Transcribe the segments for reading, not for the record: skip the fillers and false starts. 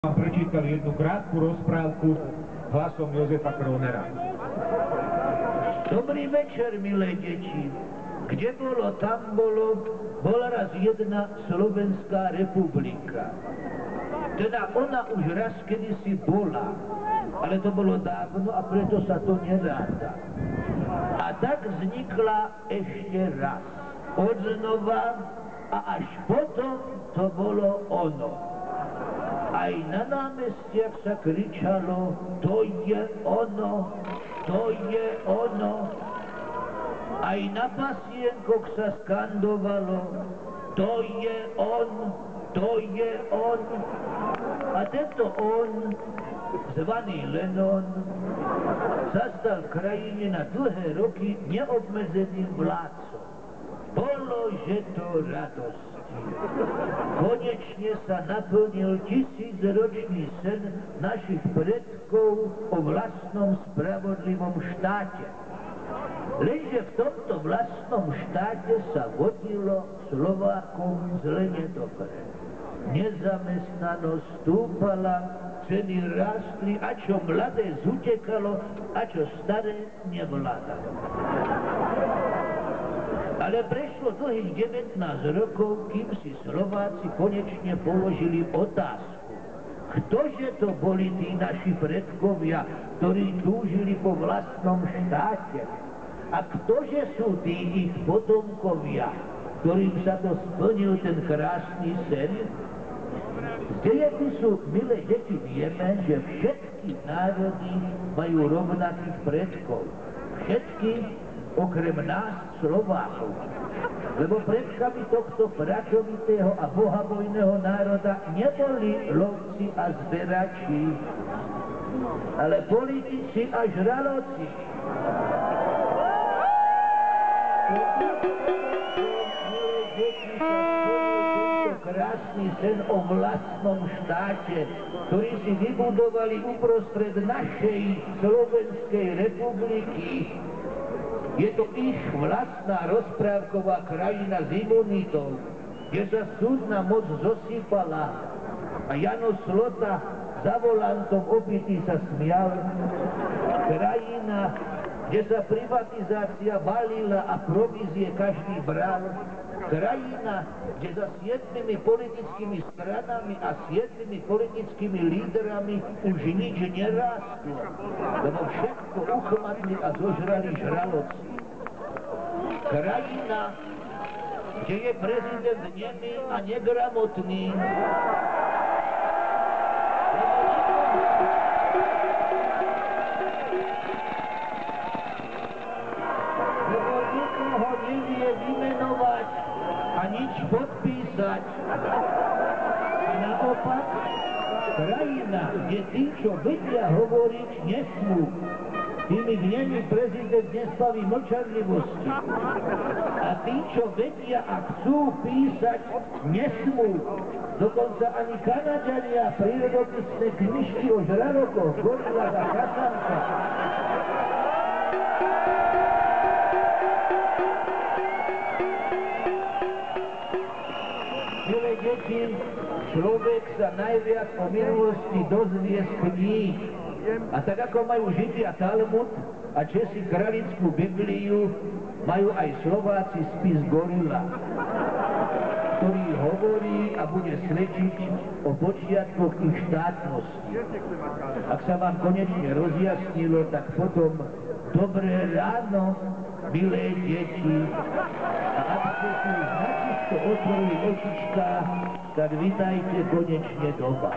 Vám prečítali jednu krátku rozprávku hlasom Jozefa Kronera. Dobrý večer, milé deti. Kde bolo, tam bolo, bola raz jedna Slovenská republika. Teda ona už raz kedysi bola, ale to bolo dávno a preto sa to neráda. A tak vznikla ešte raz, odznova, a až potom to bolo ono. Aj na námestiach sa kričalo, to je ono, to je ono. Aj na pasienkoch sa skandovalo, to je on, to je on. A tento on, zvaný Lenon, sa stal v krajine na dlhé roky neobmedzeným vládcom. Bolo, že to radosť. Konečne sa naplnil tisícročný sen našich predkov o vlastnom spravodlivom štáte. Lenže v tomto vlastnom štáte sa vodilo Slovákom zle nedobre. Nezamestnanosť stúpala, ceny rástli, a čo mladé zutekalo, a čo staré nevládalo. Ale prešlo dlhých 19 rokov, kým si Slováci konečne položili otázku. Ktože to boli tí naši predkovia, ktorí túžili po vlastnom štáte? A ktože sú tí ich potomkovia, ktorým sa to splnil ten krásny sen? Z dejepisu, milé deti, vieme, že všetky národy majú rovnakých predkov. Všetky okrem nás, Slovákov. Lebo predkami tohto pracovitého a bohabojného národa neboli lovci a zberači, ale politici a žraloci. Krásny sen o vlastnom štáte, ktorý si vybudovali uprostred našej Slovenskej republiky. Je to ich vlastná rozprávková krajina s imunitou, kde sa súdna moc zosypala a Jano Slota za volantom opitý sa smial. Krajina, kde sa privatizácia balila a provízie každý bral. Krajina, kde za 7 politickými stranami a 7 politickými lídrami už nič nerástlo, lebo všetko uchmatli a zožrali žraloci. Krajina, kde je prezident nemý a negramotný, lebo nikoho nevie vymenovať a nič podpísať. A naopak, krajina, kde tí, čo vedia hovoriť, nesmú. Tými dňami prezident nespaví mlčanlivosti. A tí, čo vedia a chcú písať, nesmú. Dokonca ani Kanaďania prírodopisné knižky o žralokoch, gorilách a kasankách. Milé deti, človek sa najviac o minulosti dozvie z kníh. A tak ako majú Židi a Talmud a Česi Kralickú Bibliu, majú aj Slováci spis Gorila, ktorý hovorí a bude svedčiť o počiatkoch ich štátnosti. Ak sa vám konečne rozjasnilo, tak potom dobré ráno, milé deti. A ak ste si už načisto otvorili očička, tak vitajte konečne doma.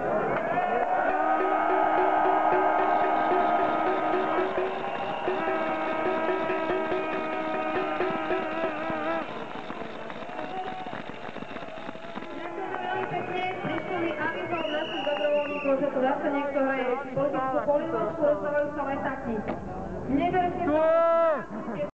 Že to zase niekto hraje politickú polinnosť, rozdávajú sa letáky. Neberte